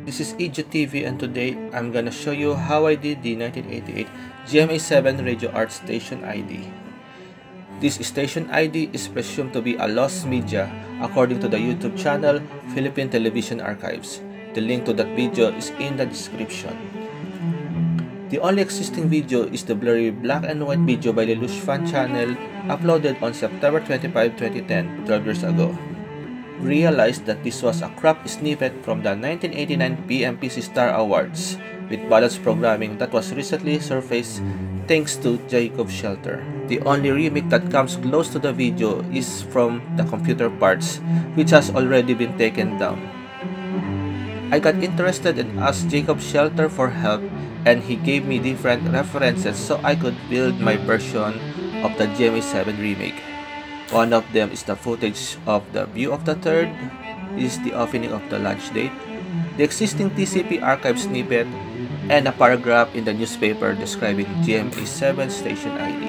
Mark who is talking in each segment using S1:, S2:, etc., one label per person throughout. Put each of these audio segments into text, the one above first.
S1: This is Ident TV, and today I'm gonna show you how I did the 1988 GMA 7 radio art station ID. This station ID is presumed to be a lost media according to the YouTube channel Philippine TV Archives. The link to that video is in the description. The only existing video is the blurry black and white video by lelouchfanchannel uploaded on September 25, 2010, 12 years ago. Realized that this was a cropped snippet from the 1989 PMPC Star Awards with balanced programming that was recently surfaced thanks to JACOBSHLTR. The only remake that comes close to the video is from the computer parts, which has already been taken down. I got interested and asked JACOBSHLTR for help, and he gave me different references so I could build my version of the GMA 7 remake. One of them is the footage of the view of the third, is the opening of the launch date, the existing TCP Archives snippet, and a paragraph in the newspaper describing GMA 7 station ID.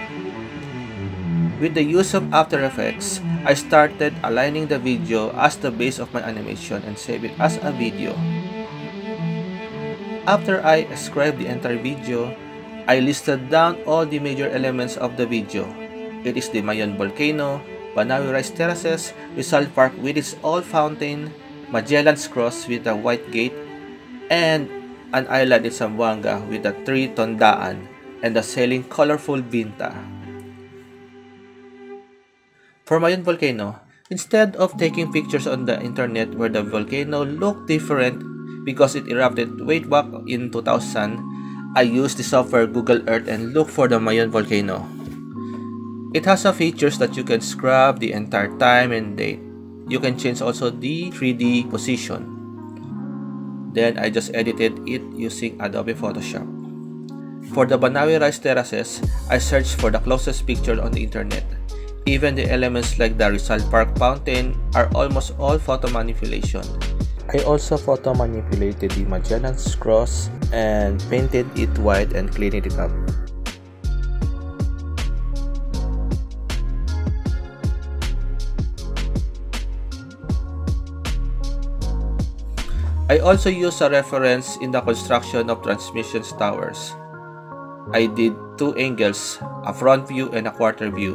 S1: With the use of After Effects, I started aligning the video as the base of my animation and save it as a video. After I scribed the entire video, I listed down all the major elements of the video. It is the Mayon Volcano, Banawi Rice Terraces, Rizal Park with its old fountain, Magellan's Cross with a white gate, and an island in Zamboanga with a tree tondaan and a sailing colorful binta. For Mayon Volcano, instead of taking pictures on the internet where the volcano looked different because it erupted way back in 2000, I used the software Google Earth and looked for the Mayon Volcano. It has a features that you can scrub the entire time and date. You can change also the 3D position. Then I just edited it using Adobe Photoshop. For the Banawi Rice Terraces, I searched for the closest picture on the internet. Even the elements like the Rizal Park fountain are almost all photo manipulation. I also photo manipulated the Magellan's Cross and painted it white and cleaned it up. I also used a reference in the construction of transmission towers. I did two angles, a front view and a quarter view.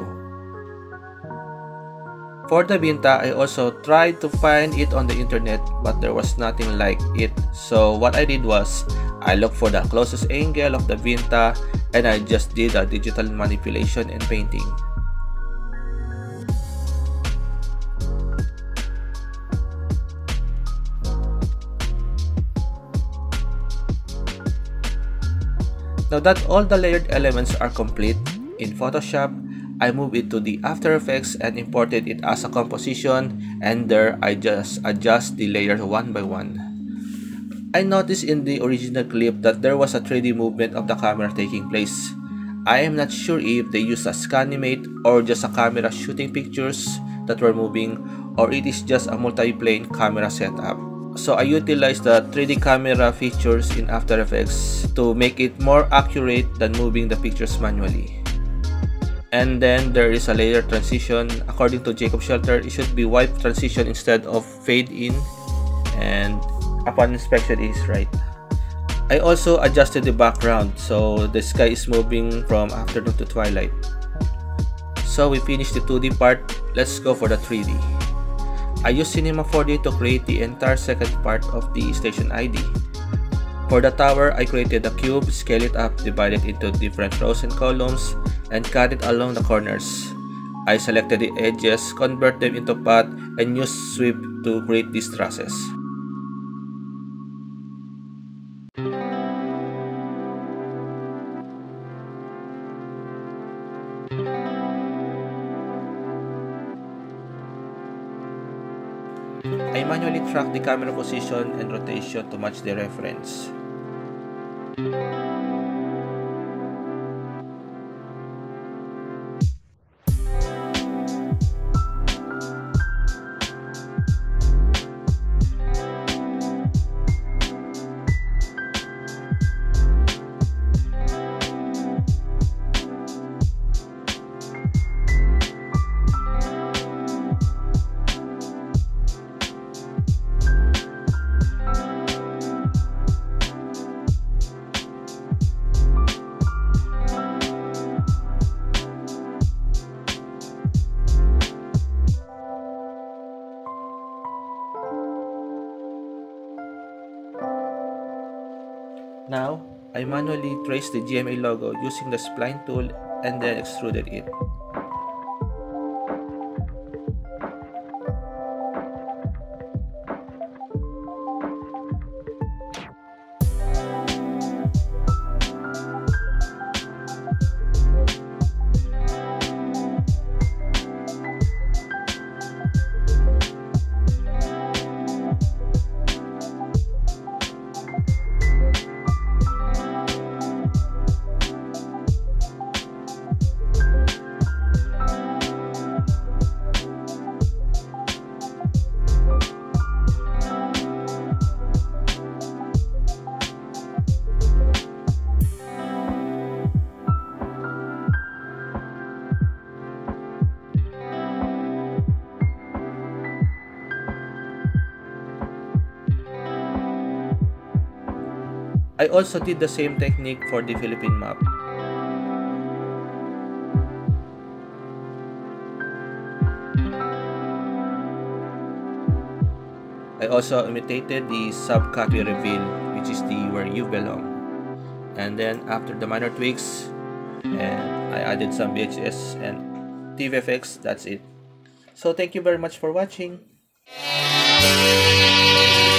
S1: For the binta, I also tried to find it on the internet, but there was nothing like it. So what I did was, I looked for the closest angle of the binta and I just did a digital manipulation and painting. Now that all the layered elements are complete, in Photoshop, I moved it to the After Effects and imported it as a composition, and there I just adjust the layers one by one. I noticed in the original clip that there was a 3D movement of the camera taking place. I am not sure if they used a Scanimate or just a camera shooting pictures that were moving, or it is just a multi-plane camera setup. So I utilized the 3D camera features in After Effects to make it more accurate than moving the pictures manually. And then there is a layer transition. According to JACOBSHLTR, it should be wipe transition instead of fade in, and upon inspection it is right. I also adjusted the background so the sky is moving from afternoon to twilight. So we finished the 2D part, let's go for the 3D. I used Cinema 4D to create the entire second part of the station ID. For the tower, I created a cube, scale it up, divide it into different rows and columns, and cut it along the corners. I selected the edges, convert them into path, and used sweep to create these trusses. I manually track the camera position and rotation to match the reference. Now, I manually traced the GMA logo using the spline tool and then extruded it. I also did the same technique for the Philippine map. I also imitated the subcopy reveal, which is the where you belong. And then after the minor tweaks, and I added some VHS and TV effects, that's it. So thank you very much for watching.